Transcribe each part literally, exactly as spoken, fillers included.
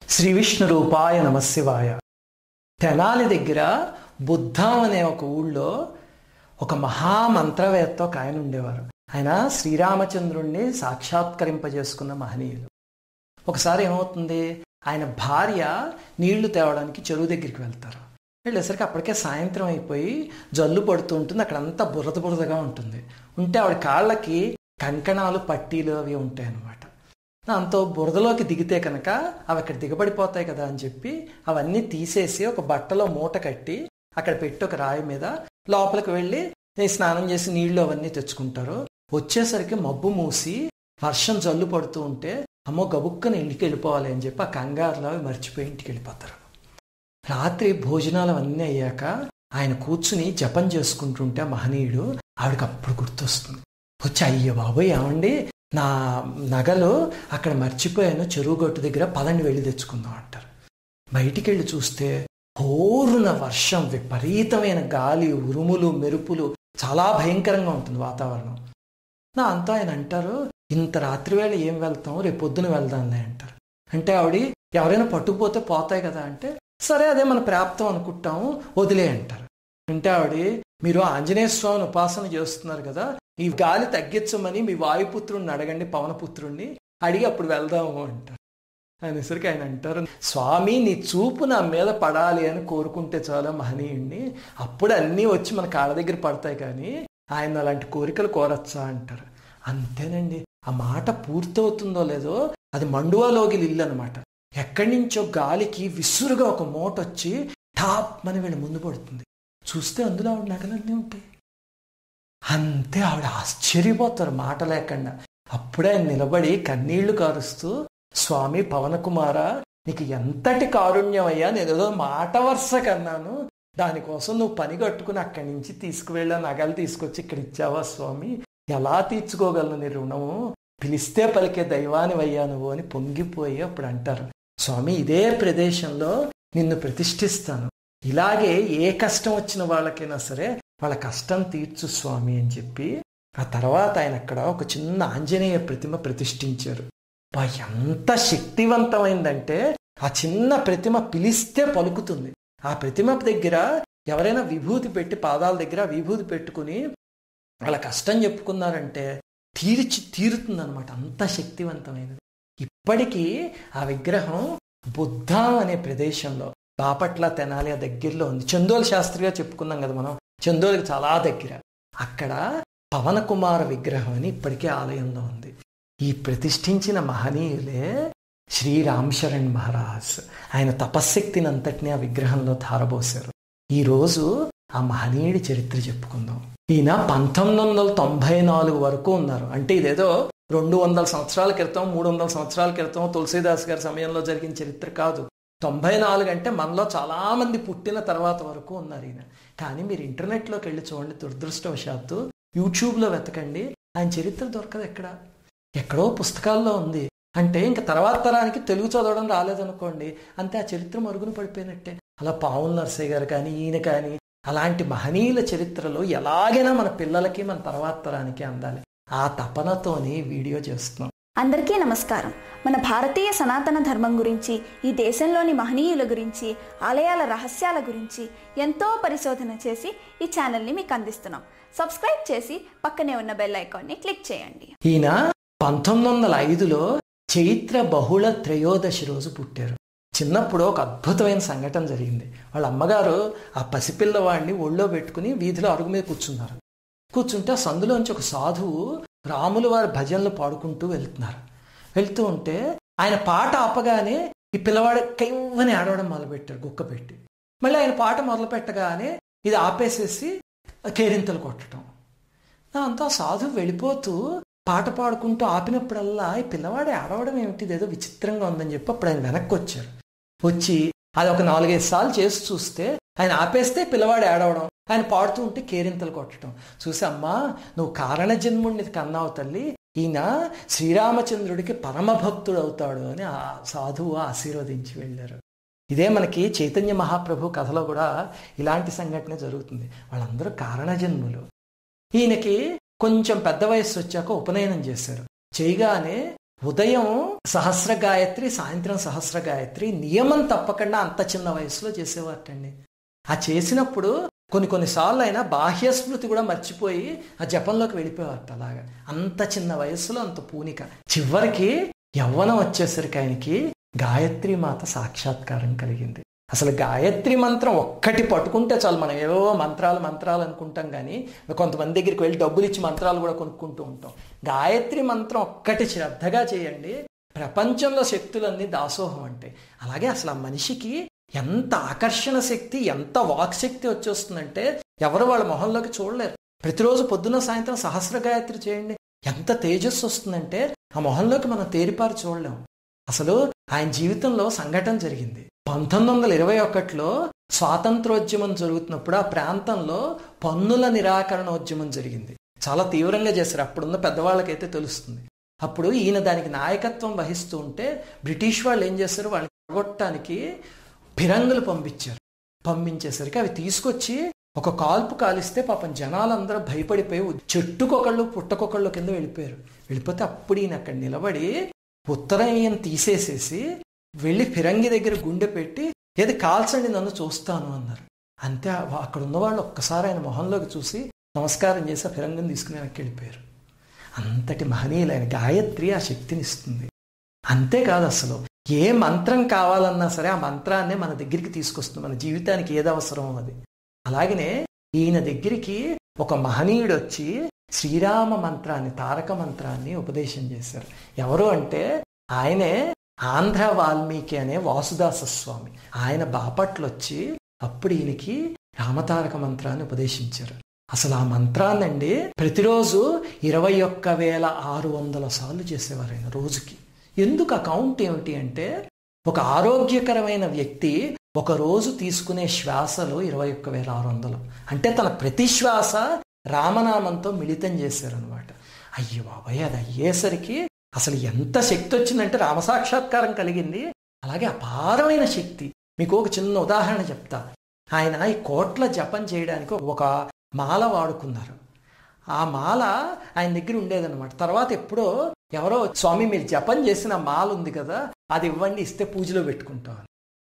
శ్రీ విష్ణు రూపాయ నమశివాయ. తెనాలి దగ్గర బుద్ధం అనే ఒక ఊళ్ళో ఒక మహామంత్రవేత్త ఒక ఆయన ఉండేవారు. ఆయన శ్రీరామచంద్రుణ్ణి సాక్షాత్కరింపజేసుకున్న మహనీయులు. ఒకసారి ఏమవుతుంది, ఆయన భార్య నీళ్లు తేవడానికి చెరువు దగ్గరికి వెళ్తారు. వెళ్ళేసరికి అప్పటికే సాయంత్రం అయిపోయి జల్లు పడుతూ ఉంటుంది. అక్కడంతా బురద బురదగా ఉంటుంది. ఉంటే ఆవిడ కాళ్ళకి కంకణాలు పట్టీలు అవి ఉంటాయి అన్నమాట. దాంతో బురదలోకి దిగితే కనుక అవి అక్కడ దిగబడిపోతాయి కదా అని చెప్పి అవన్నీ తీసేసి ఒక బట్టలో మూట కట్టి అక్కడ పెట్టి ఒక రాయి మీద లోపలికి వెళ్ళి స్నానం చేసి నీళ్లు అవన్నీ తెచ్చుకుంటారు. వచ్చేసరికి మబ్బు మూసి వర్షం జల్లు పడుతూ ఉంటే అమ్మో గబుక్కని ఇంటికి వెళ్ళిపోవాలి అని చెప్పి ఆ కంగారులో మర్చిపోయి ఇంటికి వెళ్ళిపోతారు. రాత్రి భోజనాలు అవన్నీ అయ్యాక ఆయన కూర్చుని జపం చేసుకుంటుంటే మహనీయుడు ఆవిడకి అప్పుడు గుర్తొస్తుంది. వచ్చి అయ్యో బాబోయ్ ఏమండి, నా నగలు అక్కడ మర్చిపోయాను చెరువు గట్టు దగ్గర, పదండి వెళ్ళి తెచ్చుకుందాం అంటారు. బయటికి వెళ్ళి చూస్తే హోరున వర్షం, విపరీతమైన గాలి, ఉరుములు, మెరుపులు, చాలా భయంకరంగా ఉంటుంది వాతావరణం. నా అంతా ఆయన అంటారు, ఇంత రాత్రి వేళ ఏం వెళ్తాం, రేపు పొద్దున వెళ్దాంలే అంటారు. అంటే ఆవిడ ఎవరైనా పట్టుకుపోతే పోతాయి కదా అంటే, సరే అదే మన ప్రాప్తం అనుకుంటాము, వదిలే అంటారు. అంటే ఆవిడ, మీరు ఆంజనేయ స్వామిని ఉపాసన చేస్తున్నారు కదా, ఈ గాలి తగ్గించమని మీ వాయుపుత్రుడిని అడగండి, పవనపుత్రుణ్ణి అడిగి అప్పుడు వెళ్దాము అంటారు. అనేసరికి ఆయన అంటారు, స్వామి నీ చూపు నా మీద పడాలి అని కోరుకుంటే చాలా మహనీయుణ్ణి, అప్పుడు అన్నీ వచ్చి మన కాళ్ళ దగ్గర పడతాయి, కానీ ఆయన అలాంటి కోరికలు కోరచ్చా అంటారు. అంతేనండి, ఆ మాట పూర్తవుతుందో లేదో అది మండువాలోగిలి ఇల్లు అనమాట. ఎక్కడి నుంచో గాలికి విసురుగా ఒక మూట వచ్చి టాప్ అని వీళ్ళ ముందు పడుతుంది. చూస్తే అందులో ఆవిడ నగలన్నీ ఉంటాయి. అంతే, ఆవిడ ఆశ్చర్యపోతారు మాట లేకుండా. అప్పుడే ఆయన నిలబడి కన్నీళ్లు కారుస్తూ, స్వామి పవనకుమార నీకు ఎంతటి కారుణ్యం అయ్యా, నేను ఏదో మాట వరుస కన్నాను, దానికోసం నువ్వు పని కట్టుకుని అక్కడి నుంచి తీసుకువెళ్ళా నగలు తీసుకొచ్చి ఇక్కడ ఇచ్చావా స్వామి, ఎలా తీర్చుకోగలను నీ రుణము, పిలిస్తే పలికే దైవానివయ్యా నువ్వు అని పొంగిపోయి అప్పుడు అంటారు, స్వామి ఇదే ప్రదేశంలో నిన్ను ప్రతిష్ఠిస్తాను, ఇలాగే ఏ కష్టం వచ్చిన వాళ్ళకైనా సరే వాళ్ళ కష్టం తీర్చు స్వామి అని చెప్పి ఆ తర్వాత ఆయన అక్కడ ఒక చిన్న ఆంజనేయ ప్రతిమ ప్రతిష్ఠించారు. ఎంత శక్తివంతమైందంటే ఆ చిన్న ప్రతిమ పిలిస్తే పలుకుతుంది. ఆ ప్రతిమ దగ్గర ఎవరైనా విభూతి పెట్టి పాదాల దగ్గర విభూతి పెట్టుకుని వాళ్ళ కష్టం చెప్పుకున్నారంటే తీర్చి తీరుతుంది అనమాట. అంత శక్తివంతమైనది. ఇప్పటికీ ఆ విగ్రహం బుద్ధం అనే ప్రదేశంలో బాపట్ల తెనాలి ఆ దగ్గరలో ఉంది. చందోల్ శాస్త్రిగా చెప్పుకున్నాం కదా మనం, చందోలికి చాలా దగ్గర. అక్కడ పవన కుమార విగ్రహం అని ఇప్పటికే ఆలయంలో ఉంది. ఈ ప్రతిష్ఠించిన మహనీయులే శ్రీ రామ్ శరణ్ మహారాజ్. ఆయన తపశ్శక్తిని అంతటినీ ఆ విగ్రహంలో ధారబోశారు. ఈరోజు ఆ మహనీయుడి చరిత్ర చెప్పుకుందాం. ఈయన పంతొమ్మిది వందల తొంభై నాలుగు వరకు ఉన్నారు. అంటే ఇదేదో రెండు వందల సంవత్సరాల క్రితం, మూడు వందల సంవత్సరాల క్రితం తులసీదాస్ గారి సమయంలో జరిగిన చరిత్ర కాదు. తొంభై నాలుగు అంటే మనలో చాలా మంది పుట్టిన తర్వాత వరకు ఉన్నారు ఈయన. కానీ మీరు ఇంటర్నెట్లోకి వెళ్ళి చూడండి, దురదృష్టవశాత్తు యూట్యూబ్లో వెతకండి, ఆయన చరిత్ర దొరకదు. ఎక్కడ ఎక్కడో పుస్తకాల్లో ఉంది. అంటే ఇంకా తర్వాత తరానికి తెలుగు చదవడం రాలేదనుకోండి, అంతే, ఆ చరిత్ర మరుగున పడిపోయినట్టే. అలా పావుల నర్సయ్య గారు కానీ ఈయన కానీ అలాంటి మహనీయుల చరిత్రలో ఎలాగైనా మన పిల్లలకి మన తర్వాత తరానికి అందాలి. ఆ తపనతోని వీడియో చేస్తున్నాం. అందరికీ నమస్కారం. మన భారతీయ సనాతన ధర్మం గురించి, ఈ దేశంలోని మహనీయుల గురించి, ఆలయాల రహస్యాల గురించి ఎంతో పరిశోధన చేసి ఈ ఛానల్ని మీకు అందిస్తున్నాం. సబ్స్క్రైబ్ చేసి పక్కనే ఉన్న బెల్ ఐకాన్ని క్లిక్ చేయండి. ఈయన పంతొమ్మిది వందల ఐదులో చైత్ర బహుళ త్రయోదశి రోజు పుట్టారు. చిన్నప్పుడు ఒక అద్భుతమైన సంఘటన జరిగింది. వాళ్ళ అమ్మగారు ఆ పసిపిల్లవాడిని ఒళ్ళో పెట్టుకుని వీధిలో అరుగు మీద కూర్చున్నారు. కూర్చుంటే ఆ సందులోంచి ఒక సాధువు రాముల వారి భజనలు పాడుకుంటూ వెళ్తున్నారు. వెళ్తూ ఉంటే ఆయన పాట ఆపగానే ఈ పిల్లవాడు కైవ్వని ఆడవడం మొదలుపెట్టారు గుక్క పెట్టి. మళ్ళీ ఆయన పాట మొదలు పెట్టగానే ఇది ఆపేసేసి కేరింతలు కొట్టడం. దాంతో ఆ సాధువు వెళ్ళిపోతూ పాట పాడుకుంటూ ఆపినప్పుడల్లా ఈ పిల్లవాడు ఆడవడం ఏమిటి, ఇదేదో విచిత్రంగా ఉందని చెప్పి అప్పుడు ఆయన వెనక్కి వచ్చారు. వచ్చి అది ఒక నాలుగైదు సార్లు చేసి చూస్తే ఆయన ఆపేస్తే పిల్లవాడు ఏడవడం, ఆయన పాడుతూ ఉంటే కేరింతలు కొట్టడం చూసి, అమ్మా నువ్వు కారణ జన్ముడిని కన్నావు తల్లి, ఈయన శ్రీరామచంద్రుడికి పరమభక్తుడు అవుతాడు అని ఆ సాధువు ఆశీర్వదించి వెళ్ళారు. ఇదే మనకి చైతన్య మహాప్రభు కథలో కూడా ఇలాంటి సంఘటన జరుగుతుంది. వాళ్ళందరూ కారణ జన్ములు. ఈయనకి కొంచెం పెద్ద వయస్సు వచ్చాక ఉపనయనం చేశారు. చేయగానే ఉదయం సహస్ర గాయత్రి, సాయంత్రం సహస్ర గాయత్రి నియమం తప్పకుండా అంత చిన్న వయసులో చేసేవారటండి. ఆ చేసినప్పుడు కొన్ని కొన్నిసార్లు అయినా బాహ్య స్మృతి కూడా మర్చిపోయి ఆ జపంలోకి వెళ్ళిపోయేవారట. అలాగా అంత చిన్న వయసులో అంత పూనిక. చివరికి యవ్వనం వచ్చేసరికి ఆయనకి గాయత్రి మాత సాక్షాత్కారం కలిగింది. అసలు గాయత్రి మంత్రం ఒక్కటి పట్టుకుంటే చాలు. మనం ఏవో మంత్రాలు మంత్రాలు అనుకుంటాం, కానీ కొంతమంది దగ్గరికి వెళ్ళి డబ్బులు ఇచ్చి మంత్రాలు కూడా కొనుక్కుంటూ ఉంటాం. గాయత్రి మంత్రం ఒక్కటి శ్రద్ధగా చేయండి, ప్రపంచంలో శక్తులన్నీ దాసోహం అంటే. అలాగే అసలు ఆ మనిషికి ఎంత ఆకర్షణ శక్తి, ఎంత వాక్ శక్తి వచ్చేస్తుందంటే ఎవరు వాళ్ళ మొహంలోకి చూడలేరు. ప్రతిరోజు పొద్దున సాయంత్రం సహస్ర గాయత్రి చేయండి, ఎంత తేజస్సు వస్తుందంటే ఆ మొహంలోకి మనం తేరిపారు చూడలేము. అసలు ఆయన జీవితంలో సంఘటన జరిగింది. పంతొమ్మిది వందల ఇరవై ఒకటిలో స్వాతంత్రోద్యమం జరుగుతున్నప్పుడు ఆ ప్రాంతంలో పన్నుల నిరాకరణోద్యమం జరిగింది. చాలా తీవ్రంగా చేశారు. అప్పుడున్న పెద్దవాళ్ళకైతే తెలుస్తుంది. అప్పుడు ఈయన దానికి నాయకత్వం వహిస్తూ ఉంటే బ్రిటిష్ వాళ్ళు ఏం చేశారు, వాళ్ళని కొట్టడానికి ఫిరంగులు పంపించారు. పంపించేసరికి అవి తీసుకొచ్చి ఒక కాల్పు కాలిస్తే పాపం జనాలందరూ భయపడిపోయి చెట్టుకొకళ్ళు పుట్టకొకళ్ళు కింద వెళ్ళిపోయారు. వెళ్ళిపోతే అప్పుడు ఈయన అక్కడ నిలబడి ఉత్తరయ్యం తీసేసేసి వెళ్ళి ఫిరంగి దగ్గర గుండె పెట్టి ఏది కాల్చండి నన్ను చూస్తాను అన్నారు. అంతే అక్కడ ఉన్న వాళ్ళు ఒక్కసారి ఆయన మొహంలోకి చూసి నమస్కారం చేసి ఆ ఫిరంగిని తీసుకుని వెనక్కి వెళ్ళిపోయారు. అంతటి మహనీయులైన గాయత్రి ఆ శక్తిని ఇస్తుంది. అంతేకాదు, అసలు ఏ మంత్రం కావాలన్నా సరే ఆ మంత్రాన్నే మన దగ్గరికి తీసుకొస్తుంది. మన జీవితానికి ఏది అవసరమో అది. అలాగనే ఈయన దగ్గరికి ఒక మహనీయుడు వచ్చి శ్రీరామ మంత్రాన్ని, తారక మంత్రాన్ని ఉపదేశం చేశారు. ఎవరు అంటే ఆయనే ఆంధ్ర వాల్మీకి అనే వాసుదాస స్వామి. ఆయన బాపట్లు వచ్చి అప్పుడు ఈయనకి రామతారక మంత్రాన్ని ఉపదేశించారు. అసలు ఆ మంత్రాన్నండి ప్రతిరోజు ఇరవై ఒక్క వేల ఆరు వందల సార్లు చేసేవారు ఆయన రోజుకి. ఎందుకు ఆ కౌంట్ ఏమిటి అంటే, ఒక ఆరోగ్యకరమైన వ్యక్తి ఒక రోజు తీసుకునే శ్వాసలు ఇరవై ఒక్క వేల ఆరు వందలు అంటే తన ప్రతి శ్వాస రామనామంతో మిళితం చేశారనమాట. అయ్యో బాబాయ్, అది అయ్యేసరికి అసలు ఎంత శక్తి వచ్చిందంటే రామసాక్షాత్కారం కలిగింది. అలాగే అపారమైన శక్తి. మీకు ఒక చిన్న ఉదాహరణ చెప్తా. ఆయన ఈ కోట్ల జపం చేయడానికి ఒక మాల వాడుకున్నారు. ఆ మాల ఆయన దగ్గర ఉండేదన్నమాట. తర్వాత ఎప్పుడో ఎవరో, స్వామి మీరు జపం చేసిన మాల ఉంది కదా, అది ఇవ్వండి, ఇస్తే పూజలో పెట్టుకుంటాం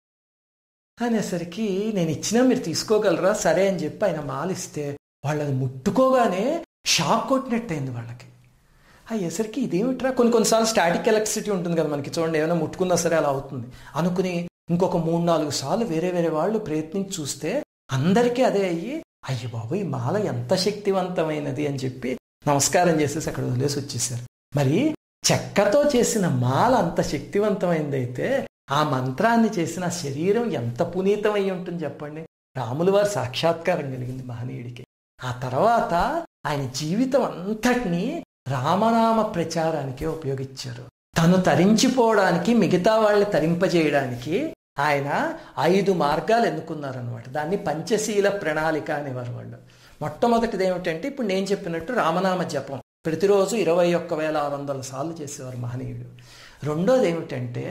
అనేసరికి నేను ఇచ్చినా మీరు తీసుకోగలరా, సరే అని చెప్పి ఆయన మాల ఇస్తే వాళ్ళు అది ముట్టుకోగానే షాక్ కొట్టినట్టయింది వాళ్ళకి. అయ్యేసరికి ఇదేమిట్రా, కొన్ని కొన్నిసార్లు స్టాటిక్ ఎలక్ట్రిసిటీ ఉంటుంది కదా మనకి, చూడండి ఏమైనా ముట్టుకున్నా సరే అలా అవుతుంది అనుకుని ఇంకొక మూడు నాలుగు సార్లు వేరే వేరే వాళ్ళు ప్రయత్నించి చూస్తే అందరికీ అదే అయ్యి, అయ్య బాబు ఈ మాల ఎంత శక్తివంతమైనది అని చెప్పి నమస్కారం చేసేసి అక్కడ వదిలేసి వచ్చేసారు. మరి చెక్కతో చేసిన మాల అంత శక్తివంతమైంది అయితే ఆ మంత్రాన్ని చేసిన శరీరం ఎంత పునీతమై ఉంటుంది చెప్పండి. రాముల వారి సాక్షాత్కారం కలిగింది మహనీయుడికి. ఆ తర్వాత ఆయన జీవితం అంతటినీ రామనామ ప్రచారానికే ఉపయోగించారు. తను తరించిపోవడానికి, మిగతా వాళ్ళని తరింపజేయడానికి ఆయన ఐదు మార్గాలు ఎన్నుకున్నారనమాట. దాన్ని పంచశీల ప్రణాళిక అనేవారు వాళ్ళు. మొట్టమొదటిది ఏమిటంటే ఇప్పుడు నేను చెప్పినట్టు రామనామ జపం ప్రతిరోజు ఇరవై ఒక్క వేల ఆరు వందల సార్లు చేసేవారు మహనీయుడు. రెండోది ఏమిటంటే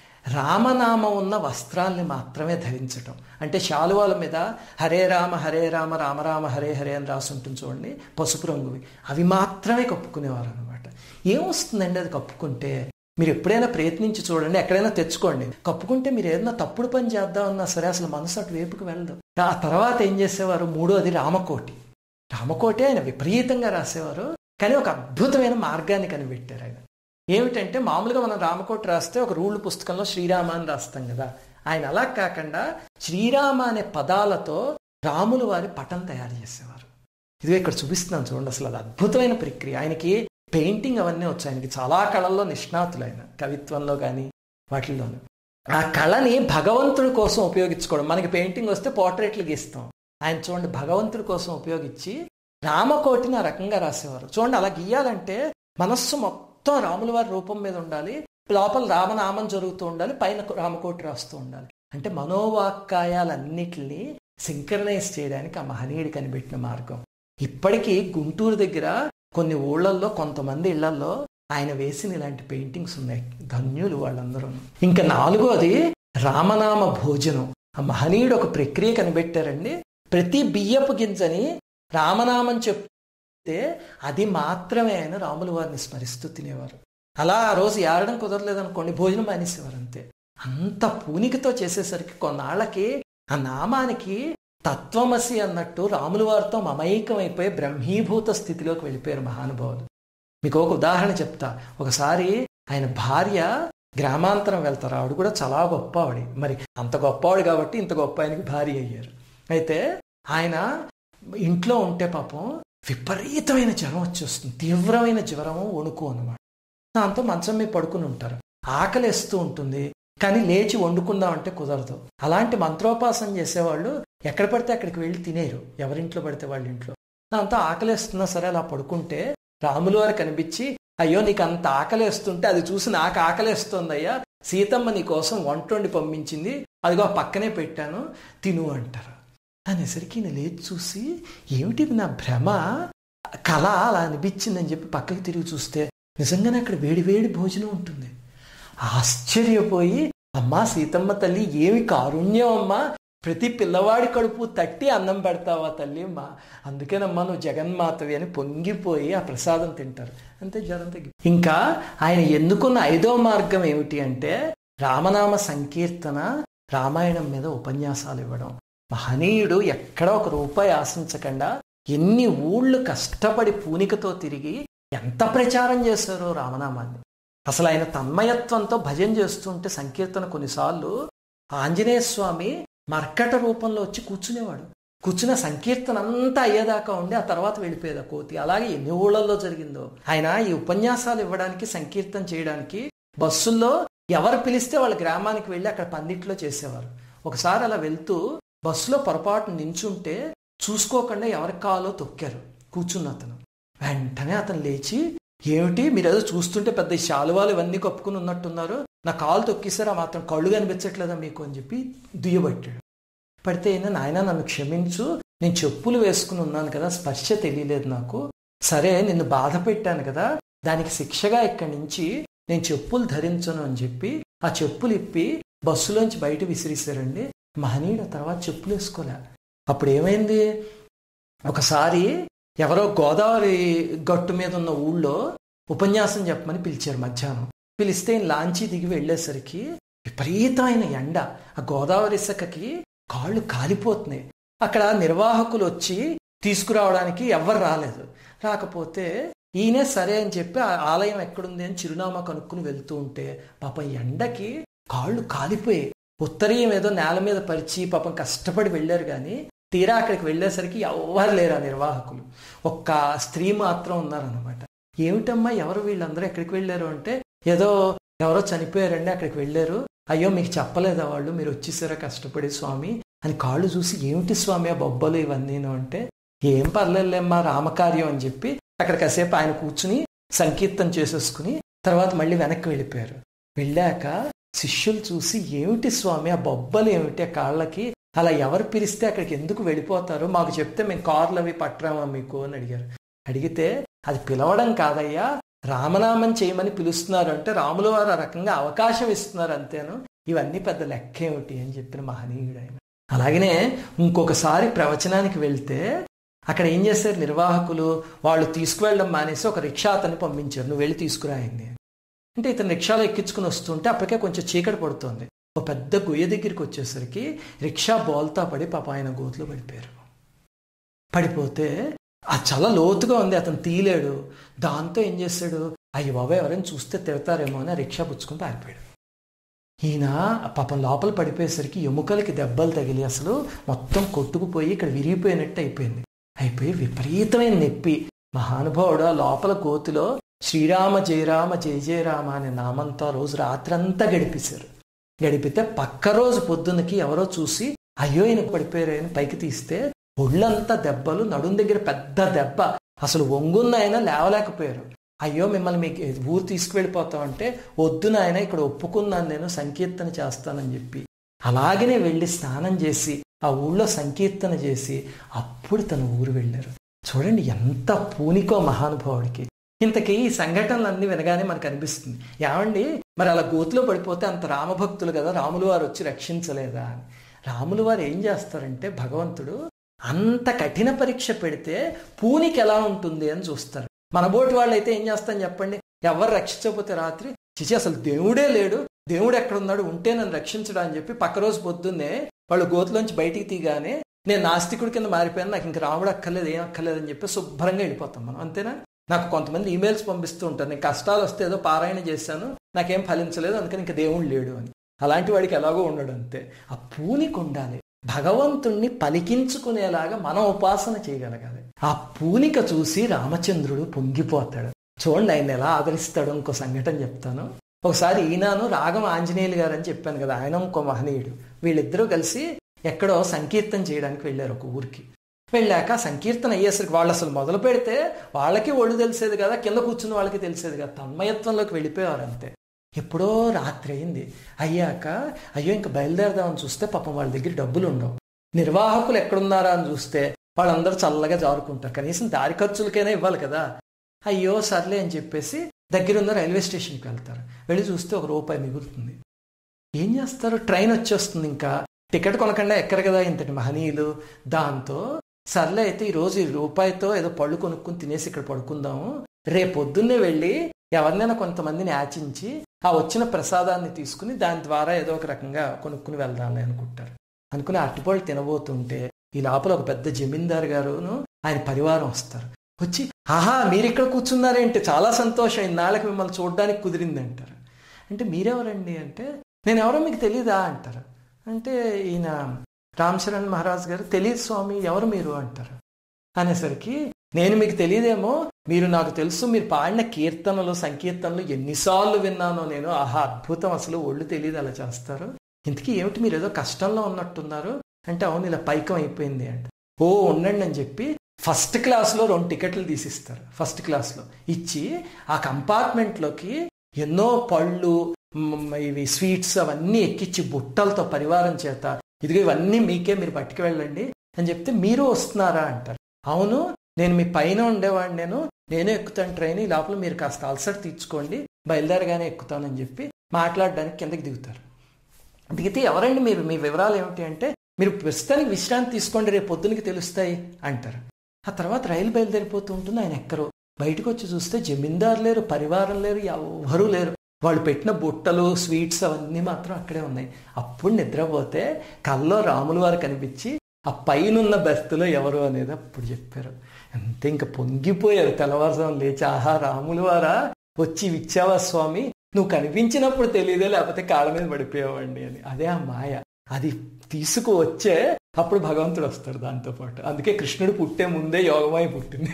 రామనామం ఉన్న వస్త్రాల్ని మాత్రమే ధరించటం. అంటే శాలువాల మీద హరే రామ హరే రామ రామరామ హరే హరే అని రాసి ఉంటుంది చూడండి, పసుపు రంగువి, అవి మాత్రమే కప్పుకునేవారు అనమాట. ఏమొస్తుందండి అది కప్పుకుంటే? మీరు ఎప్పుడైనా ప్రయత్నించి చూడండి, ఎక్కడైనా తెచ్చుకోండి. కప్పుకుంటే మీరు ఏదైనా తప్పుడు పని చేద్దామన్నా సరే అసలు మనసు అటు వైపుకి వెళ్ళదు. ఆ తర్వాత ఏం చేసేవారు, మూడోది రామకోటి. రామకోటి ఆయన విపరీతంగా రాసేవారు, కానీ ఒక అద్భుతమైన మార్గాన్ని కనిపెట్టారు ఆయన. ఏమిటంటే మామూలుగా మనం రామకోటి రాస్తే ఒక రూల్ పుస్తకంలో శ్రీరామ అని రాస్తాం కదా, ఆయన అలా కాకుండా శ్రీరామ అనే పదాలతో రాములు వారి పటం తయారు చేసేవారు. ఇదిగో ఇక్కడ చూపిస్తున్నాను చూడండి, అసలు అది అద్భుతమైన ప్రక్రియ. ఆయనకి పెయింటింగ్ అవన్నీ వచ్చాయి. ఆయనకి చాలా కళల్లో నిష్ణాతులు, ఆయన కవిత్వంలో కానీ వాటిల్లోనూ. ఆ కళని భగవంతుడి కోసం ఉపయోగించుకోవడం. మనకి పెయింటింగ్ వస్తే పోర్ట్రేట్లు గీస్తాం, ఆయన చూడండి భగవంతుడి కోసం ఉపయోగించి రామకోటిని ఆ రకంగా రాసేవారు. చూడండి అలా గీయాలంటే మనస్సు మొత్తం రాముల వారి రూపం మీద ఉండాలి, లోపల రామనామం జరుగుతూ ఉండాలి, పైన రామకోటి రాస్తూ ఉండాలి. అంటే మనోవాక్కాయాలన్నిటిని సింక్రనైజ్ చేయడానికి ఆ మహనీయుడు కనిపెట్టిన మార్గం. ఇప్పటికీ గుంటూరు దగ్గర కొన్ని ఊళ్ళల్లో కొంతమంది ఇళ్లలో ఆయన వేసిన ఇలాంటి పెయింటింగ్స్ ఉన్నాయి. ధన్యులు వాళ్ళందరూ. ఇంకా నాలుగోది రామనామ భోజనం. ఆ మహనీయుడు ఒక ప్రక్రియ కనిపెట్టారండి. ప్రతి బియ్యపు గింజని రామనామం చెప్తే అది మాత్రమే ఆయన రాముల వారిని స్మరిస్తూ తినేవారు. అలా ఆ రోజు ఏరడం కుదరలేదనుకోండి, భోజనం మానేసేవారు అంతే. అంత పూనికతో చేసేసరికి కొన్నాళ్ళకి ఆ నామానికి తత్వమసి అన్నట్టు రాముల వారితో మమైకం అయిపోయి బ్రహ్మీభూత స్థితిలోకి వెళ్ళిపోయారు మహానుభావులు. మీకు ఒక ఉదాహరణ చెప్తా. ఒకసారి ఆయన భార్య గ్రామాంతరం వెళ్తారు. ఆవిడ కూడా చాలా గొప్ప ఆవిడ. మరి అంత గొప్పవాడు కాబట్టి ఇంత గొప్ప ఆయనకి భార్య అయ్యారు. అయితే ఆయన ఇంట్లో ఉంటే పాపం విపరీతమైన జ్వరం వచ్చేస్తుంది. తీవ్రమైన జ్వరము, వణుకు అన్నమాట. దాంతో మంచం మీద పడుకుని ఉంటారు. ఆకలిస్తూ ఉంటుంది, కానీ లేచి వండుకుందామంటే కుదరదు. అలాంటి మంత్రోపాసన చేసేవాళ్ళు ఎక్కడ పడితే అక్కడికి వెళ్ళి తినేరు, ఎవరింట్లో పడితే వాళ్ళ ఇంట్లో. దాంతో ఆకలిస్తున్నా సరే అలా పడుకుంటే రాములు వారు కనిపించి, అయ్యో నీకు అంత ఆకలేస్తుంటే అది చూసి నాకు ఆకలేస్తుందయ్యా, సీతమ్మ నీ కోసం వంట వండి పంపించింది, అదిగో పక్కనే పెట్టాను, తిను అంటారు. అనేసరికి నేను లేచి చూసి, ఏమిటిది నా భ్రమ, కళ అలా అనిపించిందని చెప్పి పక్కకి తిరిగి చూస్తే నిజంగానే అక్కడ వేడి వేడి భోజనం ఉంటుంది. ఆశ్చర్యపోయి, అమ్మా సీతమ్మ తల్లి ఏమి కారుణ్యం అమ్మా, ప్రతి పిల్లవాడి కడుపు తట్టి అన్నం పెడతావా తల్లి అమ్మా, అందుకేనమ్మా నువ్వు జగన్మాతవి అని పొంగిపోయి ఆ ప్రసాదం తింటారు. అంతే, జ్వరం తగ్గి. ఇంకా ఆయన ఎన్నుకున్న ఐదో మార్గం ఏమిటి అంటే రామనామ సంకీర్తన, రామాయణం మీద ఉపన్యాసాలు ఇవ్వడం. మహనీయుడు ఎక్కడ ఒక రూపాయి ఆశించకుండా ఎన్ని ఊళ్ళు కష్టపడి పూనికతో తిరిగి ఎంత ప్రచారం చేశారో రామనామాన్ని. అసలు ఆయన తన్మయత్వంతో భజన చేస్తుంటే సంకీర్తన కొన్నిసార్లు ఆంజనేయ స్వామి మర్కట రూపంలో వచ్చి కూర్చునేవాడు. కూర్చున్న సంకీర్తన అంతా అయ్యేదాకా ఉండి ఆ తర్వాత వెళ్ళిపోయేది కోతి. అలాగే ఎన్ని ఊళ్ళల్లో జరిగిందో. ఆయన ఈ ఉపన్యాసాలు ఇవ్వడానికి, సంకీర్తన చేయడానికి బస్సుల్లో ఎవరు పిలిస్తే వాళ్ళ గ్రామానికి వెళ్ళి అక్కడ పందిట్లో చేసేవారు. ఒకసారి అలా వెళ్తూ బస్సులో పొరపాటు నించుంటే చూసుకోకుండా ఎవరి కాలో తొక్కారు కూర్చున్న అతను. వెంటనే అతను లేచి, ఏమిటి మీరు ఏదో చూస్తుంటే పెద్ద శాలువాలు ఇవన్నీ కప్పుకుని ఉన్నట్టున్నారు, నా కాలు తొక్కిసారా, మాత్రం కళ్ళు కనిపించట్లేదా మీకు అని చెప్పి దుయ్యబట్టాడు. పడితే అయినా, నాయన నన్ను క్షమించు, నేను చెప్పులు వేసుకుని ఉన్నాను కదా, స్పర్శ తెలియలేదు నాకు, సరే నిన్ను బాధ పెట్టాను కదా, దానికి శిక్షగా ఇక్కడి నుంచి నేను చెప్పులు ధరించను అని చెప్పి ఆ చెప్పులు ఇప్పి బస్సులోంచి బయట విసిరిసారండి. మహనీయుడు తర్వాత చెప్పులు వేసుకోలే. అప్పుడు ఏమైంది, ఒకసారి ఎవరో గోదావరి గట్టు మీద ఉన్న ఊళ్ళో ఉపన్యాసం చెప్పమని పిలిచారు మధ్యాహ్నం. పిలిస్తే లాంచీ దిగి వెళ్ళేసరికి విపరీతమైన ఎండ, ఆ గోదావరి ఇసుకకి కాళ్ళు కాలిపోతున్నాయి. అక్కడ నిర్వాహకులు వచ్చి తీసుకురావడానికి ఎవ్వరు రాలేదు. రాకపోతే ఈయనే సరే అని చెప్పి ఆ ఆలయం ఎక్కడుంది అని చిరునామా కనుక్కుని వెళ్తూ ఉంటే పాపం ఎండకి కాళ్ళు కాలిపోయాయి. ఉత్తరీయం ఏదో నేల మీద పరిచి పాపం కష్టపడి వెళ్ళారు. కానీ తీరా అక్కడికి వెళ్ళేసరికి ఎవ్వరు లేరు ఆ నిర్వాహకులు. ఒక్క స్త్రీ మాత్రం ఉన్నారనమాట. ఏమిటమ్మా ఎవరు వీళ్ళందరూ ఎక్కడికి వెళ్ళారు అంటే, ఏదో ఎవరో చనిపోయారండి అక్కడికి వెళ్ళారు, అయ్యో మీకు చెప్పలేదా వాళ్ళు, మీరు వచ్చేసారా కష్టపడి స్వామి అని. కాళ్ళు చూసి, ఏమిటి స్వామి ఆ బొబ్బలు ఇవన్నీను అంటే, ఏం పర్లేదులేమ్మా రామకార్యం అని చెప్పి అక్కడ కాసేపు ఆయన కూర్చుని సంకీర్తన చేసేసుకుని తర్వాత మళ్ళీ వెనక్కి వెళ్ళిపోయారు. వెళ్ళాక శిష్యులు చూసి, ఏమిటి స్వామి ఆ బొబ్బలు ఏమిటి ఆ కాళ్ళకి, అలా ఎవరు పిలిస్తే అక్కడికి ఎందుకు వెళ్ళిపోతారు, మాకు చెప్తే మేము కార్లు అవి పట్టరామా మీకు అని అడిగారు. అడిగితే, అది పిలవడం కాదయ్యా, రామనామం చేయమని పిలుస్తున్నారు అంటే రాముల వారు ఆ రకంగా అవకాశం ఇస్తున్నారు అంతేను, ఇవన్నీ పెద్ద లెక్క ఏమిటి అని చెప్పిన మహనీయుడు ఆయన. అలాగనే ఇంకొకసారి ప్రవచనానికి వెళ్తే అక్కడ ఏం చేశారు నిర్వాహకులు, వాళ్ళు తీసుకువెళ్ళడం మానేసి ఒక రిక్షా అతన్ని పంపించారు, నువ్వు వెళ్ళి తీసుకురాయింది అంటే. ఇతను రిక్షాలో ఎక్కించుకుని వస్తుంటే అప్పటికే కొంచెం చీకటి పడుతుంది. ఒక పెద్ద గొయ్య దగ్గరికి వచ్చేసరికి రిక్షా బోల్తా పడి పాప ఆయన గోతులో పడిపోయారు. పడిపోతే ఆ చాలా లోతుగా ఉంది, అతను తీలేడు. దాంతో ఏం చేశాడు, అయ్యి బాబాయ్ ఎవరైనా చూస్తే తిడతారేమో అని ఆ రిక్షా పుచ్చుకుని పారిపోయాడు. ఈయన పాపం లోపల పడిపోయేసరికి ఎముకలకి దెబ్బలు తగిలి అసలు మొత్తం కొట్టుకుపోయి ఇక్కడ విరిగిపోయినట్టు అయిపోయింది. అయిపోయి విపరీతమైన నొప్పి. మహానుభావుడు ఆ లోపల గోతులో శ్రీరామ జయరామ జయ జయరామ అనే నామంతో రోజు రాత్రంతా గడిపేశారు. గడిపితే పక్క రోజు పొద్దున్నకి ఎవరో చూసి, అయ్యో ఈయన పడిపోయారు అని పైకి తీస్తే ఒళ్ళంతా దెబ్బలు, నడుం దగ్గర పెద్ద దెబ్బ, అసలు వంగున్న ఆయన లేవలేకపోయారు. అయ్యో మిమ్మల్ని మీకు ఊరు తీసుకువెళ్ళిపోతామంటే, వద్దు నాయన ఇక్కడ ఒప్పుకున్నాను నేను సంకీర్తన చేస్తానని చెప్పి అలాగనే వెళ్ళి స్నానం చేసి ఆ ఊళ్ళో సంకీర్తన చేసి అప్పుడు తన ఊరు వెళ్ళారు. చూడండి ఎంత పూనికో మహానుభావుడికి. ఇంతకీ ఈ సంఘటనలన్నీ వినగానే మనకు అనిపిస్తుంది, ఏమండి మరి అలా గోతులో పడిపోతే అంత రామభక్తులు కదా, రాములు వారు వచ్చి రక్షించలేదా అని. రాములు వారు ఏం చేస్తారంటే, భగవంతుడు అంత కఠిన పరీక్ష పెడితే పూనికి ఎలా ఉంటుంది అని చూస్తారు. మన బోటి వాళ్ళు అయితే ఏం చేస్తాం చెప్పండి, ఎవరు రక్షించకపోతే రాత్రి చిచి అసలు దేవుడే లేడు, దేవుడు ఎక్కడున్నాడు, ఉంటే నన్ను రక్షించడా అని చెప్పి పక్క రోజు పొద్దున్నే వాళ్ళు గోతులోంచి బయటికి తీగానే నేను నాస్తికుడి కింద మారిపోయాను, నాకు ఇంక రాముడు అక్కర్లేదు, ఏం అక్కర్లేదు అని చెప్పి శుభ్రంగా వెళ్ళిపోతాం మనం, అంతేనా? నాకు కొంతమంది ఈమెయిల్స్ పంపిస్తూ ఉంటారు, నేను కష్టాలు వస్తే ఏదో పారాయణ చేశాను, నాకేం ఫలించలేదు, అందుకని ఇంక దేవుడు లేడు అని. అలాంటి వాడికి ఎలాగో ఉండడు అంతే. ఆ పూనికి ఉండాలి, భగవంతుణ్ణి పలికించుకునేలాగా మనం ఉపాసన చేయగలగాలి. ఆ పూనిక చూసి రామచంద్రుడు పొంగిపోతాడు. చూడండి ఆయన ఎలా ఆదరిస్తాడు. ఇంకో సంఘటన చెప్తాను. ఒకసారి ఈయనను రాగం ఆంజనేయులు గారు అని చెప్పాను కదా, ఆయన ఇంకో మహనీయుడు, వీళ్ళిద్దరూ కలిసి ఎక్కడో సంకీర్తన చేయడానికి వెళ్ళారు ఒక ఊరికి. వెళ్ళాక సంకీర్తన అయ్యేసరికి వాళ్ళు అసలు మొదలు పెడితే వాళ్ళకి ఒళ్ళు తెలిసేది కదా, కింద కూర్చున్న వాళ్ళకి తెలిసేది కదా, తన్మయత్వంలోకి వెళ్ళిపోయేవారు అంతే. ఎప్పుడో రాత్రి అయింది. అయ్యాక అయ్యో ఇంకా బయలుదేరదామని చూస్తే పాపం వాళ్ళ దగ్గర డబ్బులు ఉండవు. నిర్వాహకులు ఎక్కడున్నారా అని చూస్తే వాళ్ళందరూ చల్లగా జారుకుంటారు, కనీసం దారి ఖర్చులకైనా ఇవ్వాలి కదా. అయ్యో సర్లే అని చెప్పేసి దగ్గరున్న రైల్వే స్టేషన్కి వెళ్తారు. వెళ్ళి చూస్తే ఒక రూపాయి మిగులుతుంది. ఏం చేస్తారు, ట్రైన్ వచ్చేస్తుంది, ఇంకా టికెట్ కొనకుండా ఎక్కరు కదా ఇంతటి మహనీయులు. దాంతో సర్లే అయితే ఈరోజు ఈ రూపాయితో ఏదో పళ్ళు కొనుక్కుని తినేసి ఇక్కడ పడుకుందాము, రేపు పొద్దున్నే వెళ్ళి ఎవరినైనా కొంతమందిని యాచించి ఆ వచ్చిన ప్రసాదాన్ని తీసుకుని దాని ద్వారా ఏదో ఒక రకంగా కొనుక్కుని వెళ్దామని అనుకుంటారు. అనుకుని అరటిపళ్ళు తినబోతుంటే ఈ లోపల ఒక పెద్ద జమీందారు గారును ఆయన పరివారం వస్తారు. వచ్చి ఆహా మీరు ఇక్కడ కూర్చున్నారేంటి, చాలా సంతోషం, ఇన్నాళ్ళకి మిమ్మల్ని చూడడానికి కుదిరింది అంటారు. అంటే మీరెవరండి అంటే నేను ఎవరో మీకు తెలీదా అంటారు. అంటే ఈయన రామ్ చరణ్ మహారాజ్ గారు తెలియదు స్వామి, ఎవరు మీరు అంటారు. అనేసరికి నేను మీకు తెలియదేమో, మీరు నాకు తెలుసు, మీరు పాడిన కీర్తనలు సంకీర్తనలు ఎన్నిసార్లు విన్నానో నేను, ఆహా అద్భుతం, అసలు ఒళ్ళు తెలియదు అలా చేస్తారు, ఇంతకీ ఏమిటి మీరు ఏదో కష్టంలో ఉన్నట్టున్నారు అంటే అవును ఇలా పైకం అయిపోయింది అంటే ఓ ఉండండి అని చెప్పి ఫస్ట్ క్లాస్లో రెండు టికెట్లు తీసిస్తారు. ఫస్ట్ క్లాస్లో ఇచ్చి ఆ కంపార్ట్మెంట్లోకి ఎన్నో పళ్ళు ఇవి స్వీట్స్ అవన్నీ ఎక్కించి బుట్టలతో పరివారం చేత ఇదిగో ఇవన్నీ మీకే, మీరు పట్టుకు వెళ్ళండి అని చెప్తే మీరు వస్తున్నారా అంటారు. అవును నేను మీ పైన ఉండేవాడిని, నేను నేనే ఎక్కుతాను ట్రైన్, ఈ లోపల మీరు కాస్త అలసట తీర్చుకోండి, బయలుదేరగానే ఎక్కుతానని చెప్పి మాట్లాడడానికి కిందకి దిగుతారు. దిగితే ఎవరండి మీరు, మీ వివరాలు ఏమిటి అంటే మీరు ప్రస్తుతానికి విశ్రాంతి తీసుకోండి, రేపు పొద్దునకి తెలుస్తాయి అంటారు. ఆ తర్వాత రైలు బయలుదేరిపోతూ ఉంటుంది, ఆయన ఎక్కరు. బయటకు వచ్చి చూస్తే జమీందారు లేరు, పరివారం లేరు, ఎవరూ లేరు. వాళ్ళు పెట్టిన బుట్టలు స్వీట్స్ అవన్నీ మాత్రం అక్కడే ఉన్నాయి. అప్పుడు నిద్రపోతే కల్లో రాములు వారు కనిపించి ఆ పైనున్న బెర్త్లో ఎవరు అనేది అప్పుడు చెప్పారు. అంతే ఇంకా పొంగిపోయారు. తెల్లవారుజాము లేచి ఆహా రాములు వారా వచ్చి ఇచ్చావా స్వామి, నువ్వు కనిపించినప్పుడు తెలియదే, లేకపోతే కాళ్ళ మీద పడిపోయావండి అని. అదే ఆ మాయ, అది తీసుకువచ్చే అప్పుడు భగవంతుడు వస్తాడు దాంతో పాటు. అందుకే కృష్ణుడు పుట్టే ముందే యోగమాయ పుట్టింది.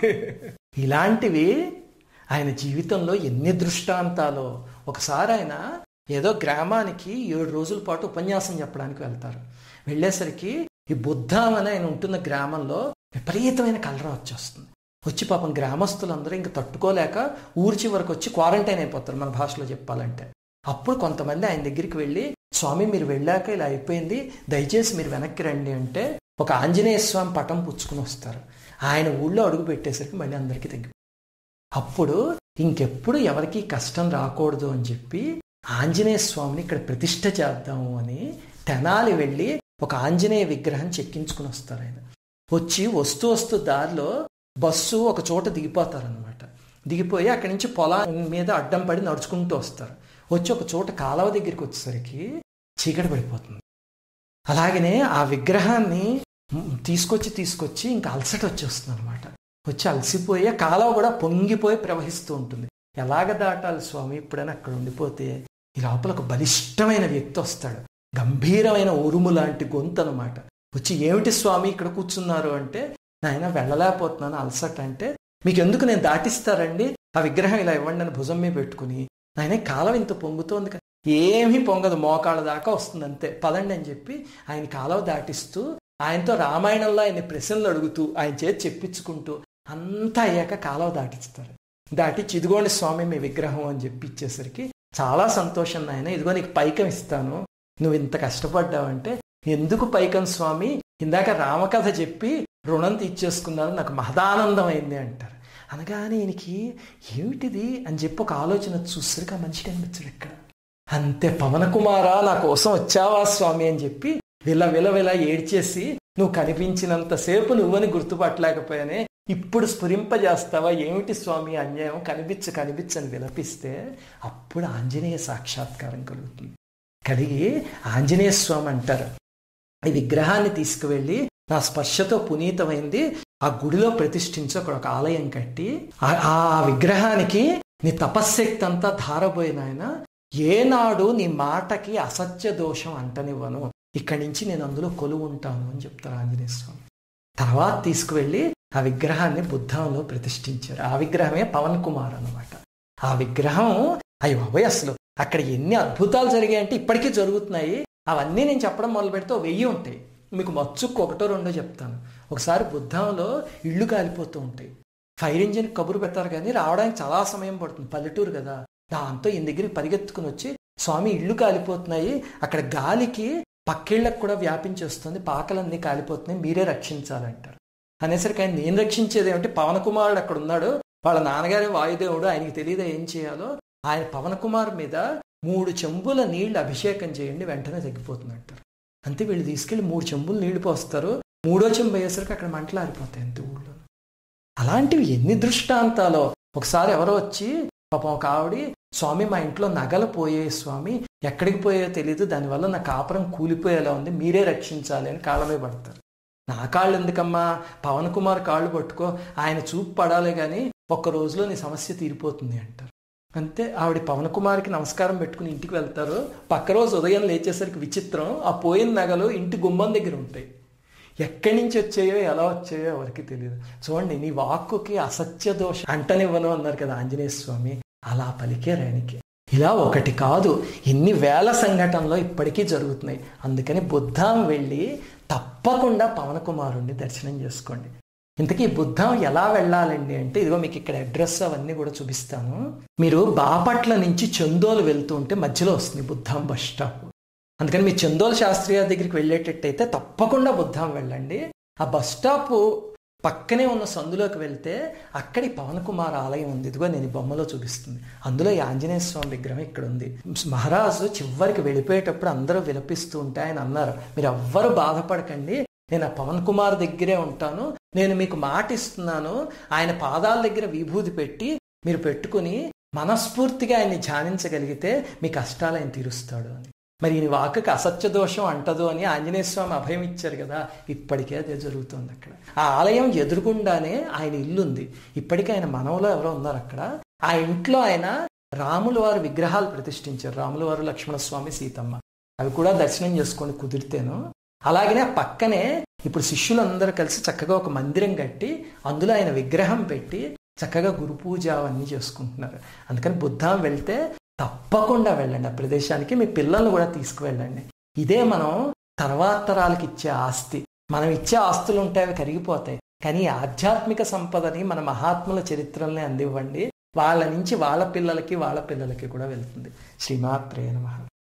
ఇలాంటివి ఆయన జీవితంలో ఎన్ని దృష్టాంతాలో. ఒకసారి ఆయన ఏదో గ్రామానికి ఏడు రోజుల పాటు ఉపన్యాసం చెప్పడానికి వెళ్తారు. వెళ్ళేసరికి ఈ బుద్ధం అని ఆయన ఉంటున్న గ్రామంలో విపరీతమైన కలరా వచ్చేస్తుంది. వచ్చి పాపం గ్రామస్తులందరూ ఇంకా తట్టుకోలేక ఊరి చివరికి వచ్చి క్వారంటైన్ అయిపోతారు మన భాషలో చెప్పాలంటే. అప్పుడు కొంతమంది ఆయన దగ్గరికి వెళ్ళి స్వామి మీరు వెళ్ళాక ఇలా అయిపోయింది, దయచేసి మీరు వెనక్కి రండి అంటే ఒక ఆంజనేయ స్వామి పటం పుచ్చుకుని వస్తారు. ఆయన ఊళ్ళో అడుగు పెట్టేసరికి మళ్ళీ అందరికీ తగ్గి, అప్పుడు ఇంకెప్పుడు ఎవరికి కష్టం రాకూడదు అని చెప్పి ఆంజనేయ స్వామిని ఇక్కడ ప్రతిష్ఠ చేద్దాము అని తెనాలి వెళ్ళి ఒక ఆంజనేయ విగ్రహం చెక్కించుకుని వస్తారు. ఆయన వచ్చి వస్తూ వస్తూ దారిలో బస్సు ఒక చోట దిగిపోతారనమాట. దిగిపోయి అక్కడి నుంచి పొలం మీద అడ్డం పడి నడుచుకుంటూ వస్తారు. వచ్చి ఒక చోట కాలువ దగ్గరికి వచ్చేసరికి చీకటి పడిపోతుంది. అలాగనే ఆ విగ్రహాన్ని తీసుకొచ్చి తీసుకొచ్చి ఇంకా అలసట వచ్చేస్తుంది అనమాట. వచ్చి అలసిపోయి కాలువ కూడా పొంగిపోయి ప్రవహిస్తూ ఉంటుంది. ఎలాగ దాటాలి స్వామి, ఇప్పుడైనా అక్కడ ఉండిపోతే. ఈ లోపల ఒక బలిష్టమైన వ్యక్తి వస్తాడు, గంభీరమైన ఉరుము లాంటి గొంతు అనమాట. వచ్చి ఏమిటి స్వామి ఇక్కడ కూర్చున్నారు అంటే నాయన వెళ్ళలేకపోతున్నాను అలసట అంటే మీకు ఎందుకు నేను దాటిస్తారండి, ఆ విగ్రహం ఇలా ఇవ్వండి అని భుజం మీద పెట్టుకుని ఆయన కాలువ ఇంత పొంగుతోంది కదా, ఏమీ పొంగదు, మోకాళ్ళ దాకా వస్తుంది అంతే, పదండి అని చెప్పి ఆయన కాలువ దాటిస్తూ ఆయనతో రామాయణంలో ఆయన ప్రశ్నలు అడుగుతూ ఆయన చేతి చెప్పించుకుంటూ అంతా అయ్యాక కాలువ దాటిస్తారు. దాటిచ్చి ఇదిగోండి స్వామి మీ విగ్రహం అని చెప్పి ఇచ్చేసరికి చాలా సంతోషం నాయన, ఇదిగో నీకు పైకం ఇస్తాను, నువ్వు ఇంత కష్టపడ్డావంటే ఎందుకు పైకం స్వామి, ఇందాక రామకథ చెప్పి రుణం తీర్చేసుకున్నాను, నాకు మహదానందం అయింది అంటారు. అనగానే ఈయనకి ఏమిటిది అని చెప్పి ఒక ఆలోచన చూసరికి ఆ మనిషి కనిపించడు ఇక్కడ. అంతే, పవన కుమారా నా కోసం వచ్చావా స్వామి అని చెప్పి విల విల విల ఏడ్చేసి నువ్వు కనిపించినంతసేపు నువ్వని గుర్తుపట్టలేకపోయానే, ఇప్పుడు స్ఫురింపజేస్తావా, ఏమిటి స్వామి అన్యాయం, కనిపించ కనిపించని విలపిస్తే అప్పుడు ఆంజనేయ సాక్షాత్కారం కలుగుతుంది. కలిగి ఆంజనేయ స్వామి అంటారు, ఈ విగ్రహాన్ని తీసుకువెళ్ళి నా స్పర్శతో పునీతమైంది ఆ గుడిలో ప్రతిష్ఠించి అక్కడ ఒక ఆలయం కట్టి ఆ విగ్రహానికి నీ తపశ్శక్తి అంతా ధారబోయిన ఆయన, ఏనాడు నీ మాటకి అసత్య దోషం అంటనివ్వను, ఇక్కడి నుంచి నేను అందులో కొలువు ఉంటాను అని చెప్తారు ఆంజనేయ స్వామి. తర్వాత తీసుకువెళ్ళి ఆ విగ్రహాన్ని బుద్ధంలో ప్రతిష్ఠించారు. ఆ విగ్రహమే పవన్ కుమార్ అన్నమాట. ఆ విగ్రహం అయ్యో బాబోయ్, అసలు అక్కడ ఎన్ని అద్భుతాలు జరిగాయంటే ఇప్పటికీ జరుగుతున్నాయి. అవన్నీ నేను చెప్పడం మొదలు పెడితే వెయ్యి ఉంటాయి. మీకు మచ్చుకు ఒకటో రెండో చెప్తాను. ఒకసారి బుద్ధంలో ఇళ్ళు కాలిపోతూ ఉంటాయి. ఫైర్ ఇంజిన్ కబురు పెడతారు కానీ రావడానికి చాలా సమయం పడుతుంది, పల్లెటూరు కదా. దాంతో ఈయన దగ్గరికి పరిగెత్తుకుని వచ్చి, స్వామి ఇళ్ళు కాలిపోతున్నాయి, అక్కడ గాలికి పక్కిళ్ళకు కూడా వ్యాపించేస్తుంది, పాకలన్నీ కాలిపోతున్నాయి, మీరే రక్షించాలంటారు. అనేసరికి ఆయన నేను రక్షించేది ఏమిటి, పవన్ కుమారుడు అక్కడ ఉన్నాడు, వాళ్ళ నాన్నగారే వాయుదేవుడు, ఆయనకి తెలియదా ఏం చేయాలో. ఆయన పవన్ కుమార్ మీద మూడు చెంబుల నీళ్లు అభిషేకం చేయండి, వెంటనే తగ్గిపోతుంది అంటారు. అంతే వీళ్ళు తీసుకెళ్లి మూడు చెంబులు నీళ్లు పోస్తారు. మూడో చెంబు అయ్యేసరికి అక్కడ మంటలు ఆరిపోతాయి అంతే ఊళ్ళో. అలాంటివి ఎన్ని దృష్టాంతాలో. ఒకసారి ఎవరో వచ్చి పాపం ఒక ఆవిడ, స్వామి మా ఇంట్లో నగలు పోయాయి స్వామి, ఎక్కడికి పోయాయో తెలియదు, దానివల్ల నా కాపురం కూలిపోయేలా ఉంది, మీరే రక్షించాలి అని కాళ్ళమే పడతారు. నా కాళ్ళు ఎందుకమ్మా, పవన్ కుమార్ కాళ్ళు పట్టుకో, ఆయన చూపు పడాలి కానీ ఒక్క రోజులో నీ సమస్య తీరిపోతుంది అంటారు. అంతే ఆవిడ పవన్ కుమార్కి నమస్కారం పెట్టుకుని ఇంటికి వెళ్తారు. పక్క రోజు ఉదయం లేచేసరికి విచిత్రం, ఆ పోయిన నగలు ఇంటి గుమ్మం దగ్గర ఉంటాయి. ఎక్కడి నుంచి వచ్చాయో ఎలా వచ్చాయో ఎవరికి తెలియదు. చూడండి, నీ వాక్కుకి అసత్య దోషం అంటనివ్వను అన్నారు కదా ఆంజనేయ స్వామి, అలా పలికే రానికి. ఇలా ఒకటి కాదు, ఇన్ని వేల సంఘటనలు ఇప్పటికీ జరుగుతున్నాయి. అందుకని బుద్ధం వెళ్ళి తప్పకుండా పవన్ కుమారుణ్ణి దర్శనం చేసుకోండి. ఇంతకీ బుద్ధం ఎలా వెళ్ళాలండి అంటే, ఇదిగో మీకు ఇక్కడ అడ్రస్ అవన్నీ కూడా చూపిస్తాను. మీరు బాపట్ల నుంచి చందోలు వెళ్తూ ఉంటే మధ్యలో వస్తుంది బుద్ధం బస్ స్టాప్. అందుకని మీ చందోల్ శాస్త్రి గారి దగ్గరికి వెళ్ళేటట్టయితే తప్పకుండా బుద్ధం వెళ్ళండి. ఆ బస్ స్టాప్ పక్కనే ఉన్న సందులోకి వెళ్తే అక్కడి పవన్ కుమార్ ఆలయం ఉంది. ఇదిగో నేను ఈ బొమ్మలో చూపిస్తుంది. అందులో ఈ ఆంజనేయ స్వామి విగ్రహం ఇక్కడ ఉంది. మహారాజు చివరికి వెళ్ళిపోయేటప్పుడు అందరూ విలపిస్తూ ఉంటే ఆయన అన్నారు, మీరు ఎవ్వరూ బాధపడకండి, నేను ఆ పవన్ కుమార్ దగ్గరే ఉంటాను, నేను మీకు మాట ఇస్తున్నాను, ఆయన పాదాల దగ్గర విభూతి పెట్టి మీరు పెట్టుకుని మనస్ఫూర్తిగా ఆయన్ని ధ్యానించగలిగితే మీ కష్టాలు ఆయన తీరుస్తాడు అని. మరి ఈ వాక్కి అసత్య దోషం అంటదు అని ఆంజనేయ స్వామి అభయం ఇచ్చారు కదా, ఇప్పటికే అదే జరుగుతుంది అక్కడ. ఆ ఆలయం ఎదురుగుండానే ఆయన ఇల్లు ఉంది. ఇప్పటికీ ఆయన మనవలో ఎవరో ఉన్నారు అక్కడ. ఆ ఇంట్లో ఆయన రాముల వారి విగ్రహాలు ప్రతిష్ఠించారు, రాముల వారు, లక్ష్మణస్వామి, సీతమ్మ. అవి కూడా దర్శనం చేసుకొని కుదిరితేను. అలాగనే పక్కనే ఇప్పుడు శిష్యులందరూ కలిసి చక్కగా ఒక మందిరం కట్టి అందులో ఆయన విగ్రహం పెట్టి చక్కగా గురు పూజ అవన్నీ చేసుకుంటున్నారు. అందుకని బుద్ధం వెళ్తే తప్పకుండా వెళ్ళండి ఆ ప్రదేశానికి, మీ పిల్లల్ని కూడా తీసుకువెళ్ళండి. ఇదే మనం తర్వాత తరాలకు ఇచ్చే ఆస్తి. మనం ఇచ్చే ఆస్తులు ఉంటాయి, అవి కరిగిపోతాయి, కానీ ఆధ్యాత్మిక సంపదని మన మహాత్ముల చరిత్రల్ని అందివ్వండి. వాళ్ళ నుంచి వాళ్ళ పిల్లలకి వాళ్ళ పిల్లలకి కూడా వెళ్తుంది. శ్రీమాత్రే నమః.